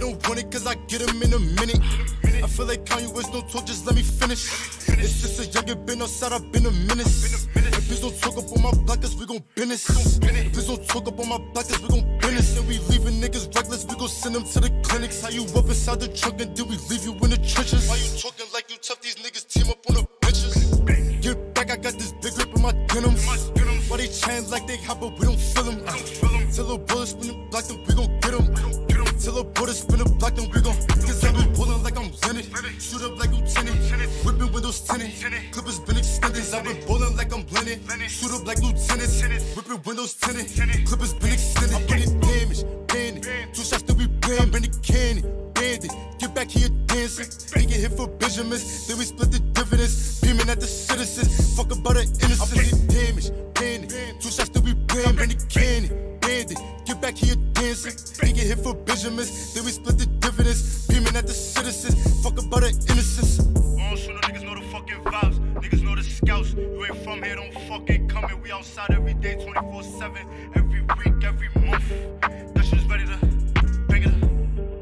don't want it cause I get them in a minute. I feel like Kanye West, don't talk, just let me finish. It's just a youngin' been outside, I've been a menace. Please don't talk up on my block cause we gon' business. Please don't talk up on my block cause we gon' business. And we leaving niggas reckless, we gon' send them to the clinics. How you up inside the trunk and then we leave you in the trenches? Why you talking like you tough, these niggas team up on the bitches? Get back, I got this big grip in my denims. Why they chain like they hot but we don't feel them? Till a bullet spin the block then we gon' get them. Till a bullet spin the block then we gon' cause I been pulling like I'm Leonard. Shoot up like Lieutenant. Whipping windows tinted. Clippers been extended. I've been bowling like I'm blended. Shoot up like Lieutenant. Whipping windows tinted. Clippers been extended. I'm getting damaged. Bandit. 2 shots that we bam. Bend the candy. Bandit. Get back here dancing. They get hit for Benjamins. Then we split the dividends. Beaming at the citizens. Fuck about the innocent. I'm getting damaged. Bandit. 2 shots that we bam. Bend the candy. Bandit. Get back here dancing. They get hit for Benjamins. Then we split the dividends. Beaming at the citizens. Fuck about the innocence. Niggas know the fucking vibes. Niggas know the scouts. You ain't from here, don't fucking come in. We outside every day, 24/7. Every week, every month. That shit's ready to bang it up.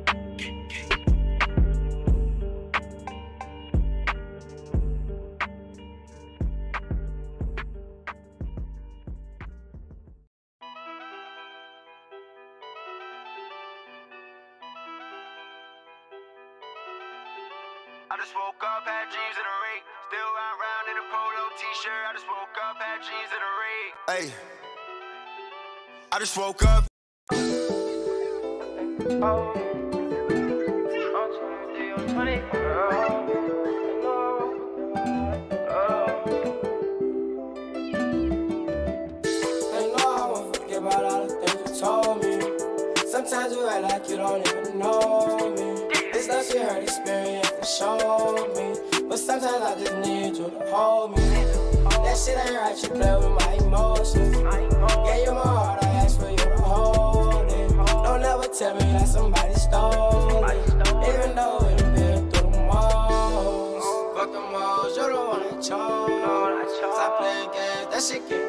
I just woke up, had dreams in the ring. Still round in a polo t-shirt. I just woke up, had dreams in the ring. Hey, I just woke up. About all the things you told me. Sometimes you act like you don't even know me. This love she heard experience and showed me. But sometimes I just need you to hold me. That shit ain't right, you play with my emotions. Gave you my heart, I asked for you to hold it. Don't ever tell me that somebody stole it. Even though we done been through the most. Fuck the most, you're the one that chose. Stop playing games, that shit get